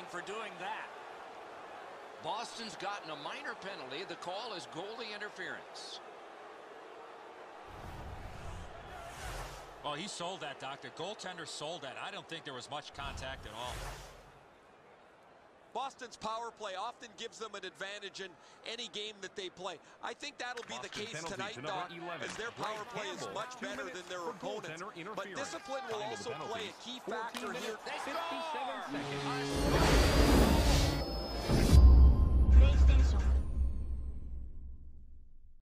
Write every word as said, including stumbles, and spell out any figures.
for doing that. Boston's gotten a minor penalty. The call is goalie interference. Well, he sold that, Doctor. Goaltender sold that. I don't think there was much contact at all. Boston's power play often gives them an advantage in any game that they play. I think that'll be Boston the case tonight, to Doc, eleven. as their power Greg play is Campbell, much better than their opponents. But discipline will Time also of the play a penalties, key factor here. fifty-seven seconds.